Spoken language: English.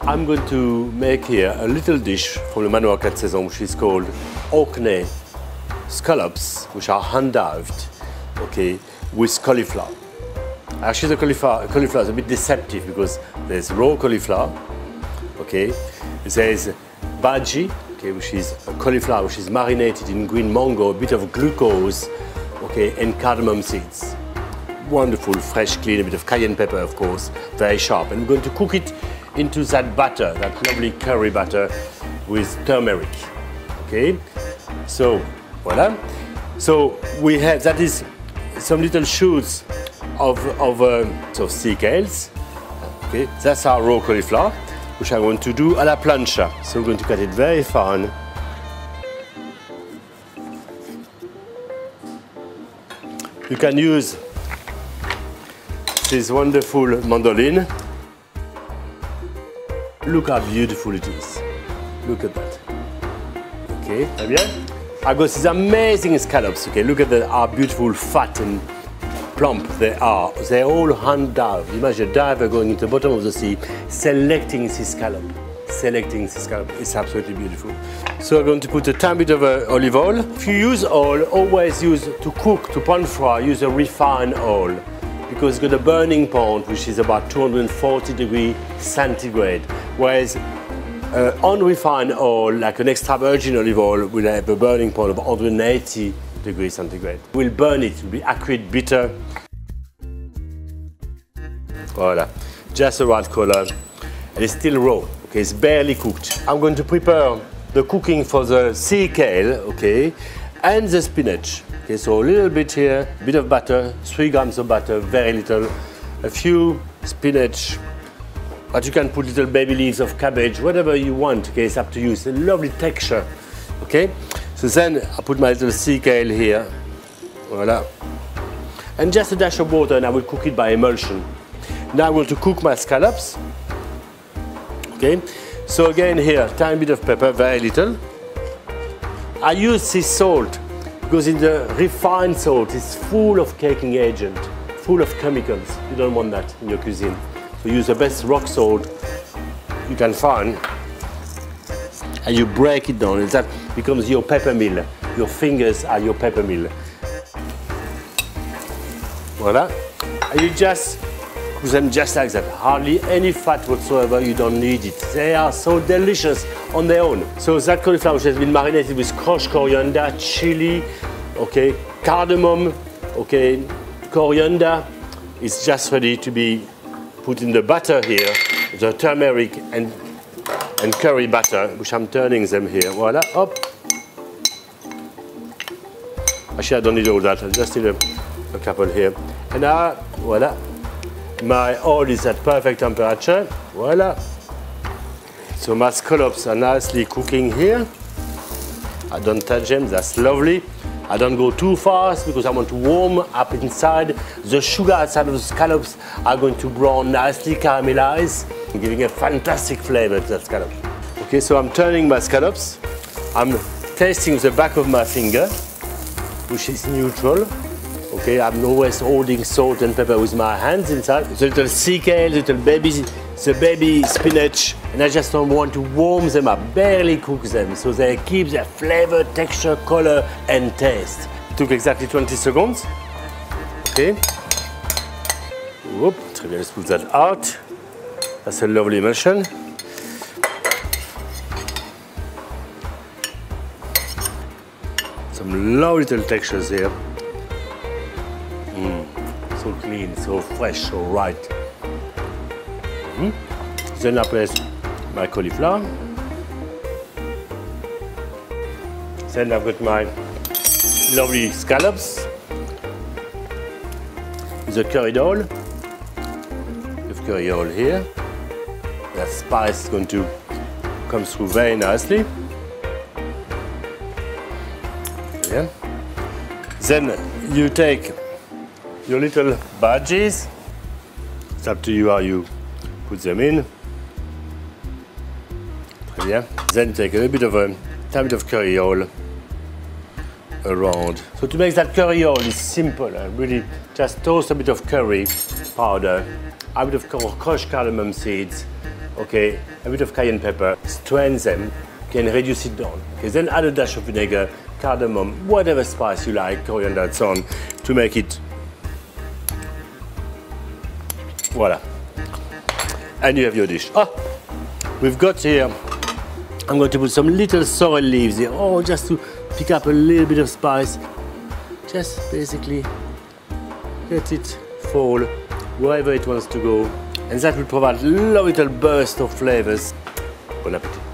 I'm going to make here a little dish from the Manoir 4 Saisons, which is called Orkney scallops, which are hand-dived, okay, with cauliflower. Actually, the cauliflower is a bit deceptive because there's raw cauliflower, okay. There's bhaji, okay, which is a cauliflower which is marinated in green mango, a bit of glucose, okay, and cardamom seeds. Wonderful, fresh, clean, a bit of cayenne pepper, of course, very sharp. And we're going to cook it into that batter, that lovely curry batter with turmeric, okay. So, voila. So we have, that is some little shoots of sea kales, okay. That's our raw cauliflower, which I want to do à la plancha. So we're going to cut it very fine. You can use this wonderful mandolin. Look how beautiful it is. Look at that. Okay, très bien. I got these amazing scallops. Okay, look at how beautiful, fat and plump they are. They're all hand dived. Imagine a diver going into the bottom of the sea, selecting this scallop. It's absolutely beautiful. So I'm going to put a tiny bit of olive oil. If you use oil, always use to cook, to pan fry, use a refined oil, because it's got a burning point which is about 240 degrees centigrade, whereas unrefined oil, like an extra virgin olive oil, will have a burning point of 180 degrees centigrade. We'll burn it, it will be acrid, bitter. Voila, just the right color. And it's still raw, okay, it's barely cooked. I'm going to prepare the cooking for the sea kale, okay, and the spinach. Okay, so a little bit here, a bit of butter, 3 grams of butter, very little, a few spinach, but you can put little baby leaves of cabbage, whatever you want, okay, it's up to you. It's a lovely texture, okay. So then I put my little sea kale here, voila, and just a dash of water, and I will cook it by emulsion. Now I'm going to cook my scallops, okay. So again here, tiny bit of pepper, very little. I use this salt because in the refined salt it's full of caking agent, full of chemicals. You don't want that in your cuisine. So use the best rock salt you can find, and you break it down, and that becomes your pepper mill. Your fingers are your pepper mill. Voila. And you just cook them just like that. Hardly any fat whatsoever, you don't need it. They are so delicious on their own. So that cauliflower which has been marinated with crushed coriander, chili, okay, cardamom, okay, coriander, is just ready to be put in the batter here, the turmeric and curry batter, which I'm turning them here. Voila, up. Actually, I don't need all that. I just need a couple here. And now, voila, my oil is at perfect temperature. Voila. So my scallops are nicely cooking here. I don't touch them. That's lovely. I don't go too fast because I want to warm up inside. The sugar outside of the scallops are going to brown nicely, caramelize, giving a fantastic flavor to that scallop. Okay, so I'm turning my scallops. I'm tasting the back of my finger, which is neutral. Okay, I'm always holding salt and pepper with my hands inside. The little sea kale, the baby spinach, and I just don't want to warm them up, barely cook them, so they keep their flavor, texture, color, and taste. It took exactly 20 seconds. Okay. Whoop, très bien, let's put that out. That's a lovely emulsion. Some lovely little textures here. So clean, so fresh, so right. Then I place my cauliflower. Then I've got my lovely scallops with the curry oil. With curry oil here. That spice is going to come through very nicely. Yeah. Then you take your little bhajis. It's up to you how you put them in. Très bien. Then take a little bit of a tiny bit of curry oil around. So to make that curry oil is simple. Really just toast a bit of curry powder, a bit of crushed cardamom seeds, okay, a bit of cayenne pepper, strain them, can reduce it down. Okay, then add a dash of vinegar, cardamom, whatever spice you like, coriander and so on, to make it. Voila. And you have your dish. Ah, we've got here, I'm going to put some little sorrel leaves here, just to pick up a little bit of spice. Just basically let it fall wherever it wants to go. And that will provide a little burst of flavors. Bon appetit.